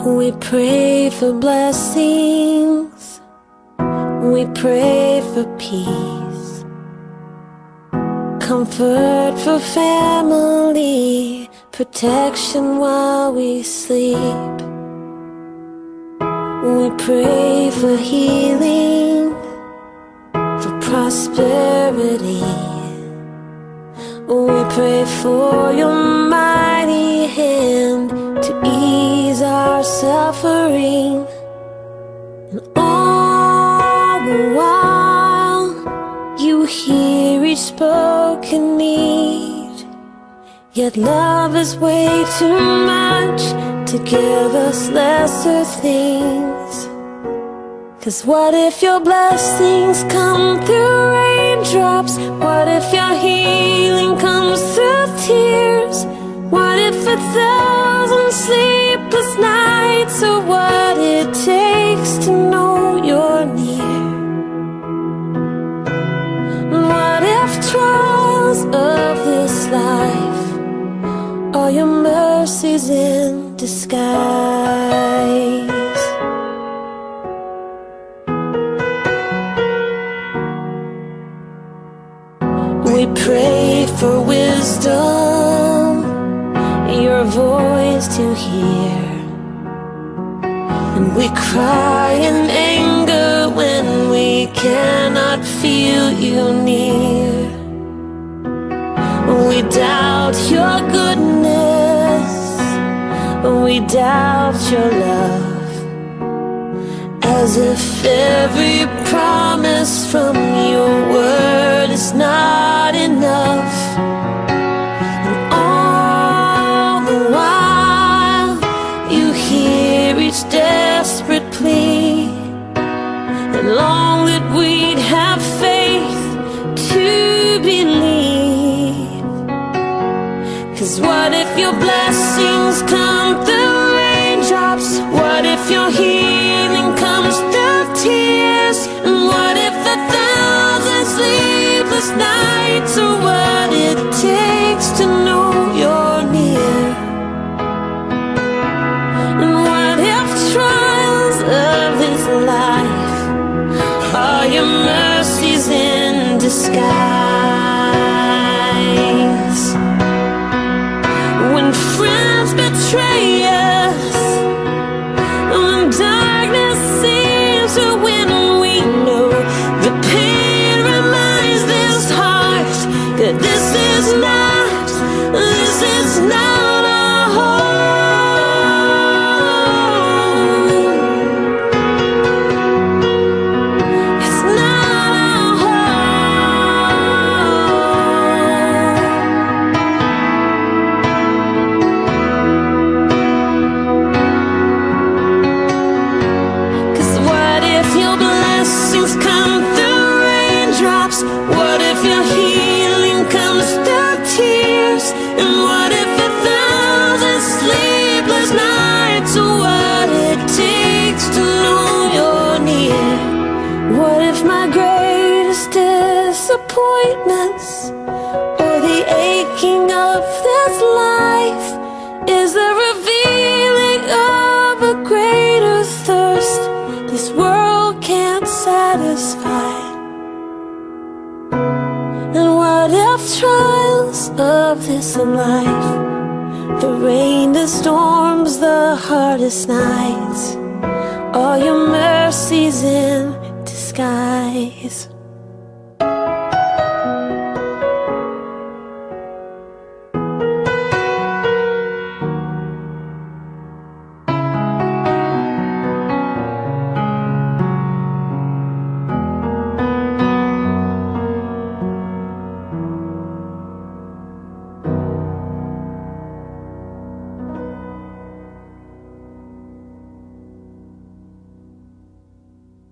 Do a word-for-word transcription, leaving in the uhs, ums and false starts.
We pray for blessings, we pray for peace, comfort for family, protection while we sleep. We pray for healing, for prosperity. We pray for your mighty hand to ease our suffering. And all the while you hear each spoken need. Yet love is way too much to give us lesser things. 'Cause what if your blessings come through raindrops? What if your healing comes through tears? What if a thousand sleepless nights are what it takes to know you're near? What if trials of this life are your mercies in disguise? We pray for wisdom, your voice to hear. And we cry in anger when we cannot feel you near. We doubt your goodness, we doubt your love, as if every promise from your word is not enough. And all the while you hear each desperate plea, and long that we'd have faith to believe. 'Cause what if your blessings come through raindrops? What if your healing comes through tears? And what if a thousand sleepless nights are what it takes to know you're near? And what if trials of this life are your mercies in disguise? When friends betray us, when darkness seems to win, we know the pain reminds this heart that this is not, this is not our home. It's not our home. 'Cause what if your blessings come through raindrops? What if your healing comes through tears? And what if a thousand sleepless nights are what it takes to know you're near? What if my greatest disappointments, or the aching of this life, is the revealing of a greater thirst this world can't satisfy? And what if trials of this life, the rain, the storms, the hardest nights, are your mercies in disguise?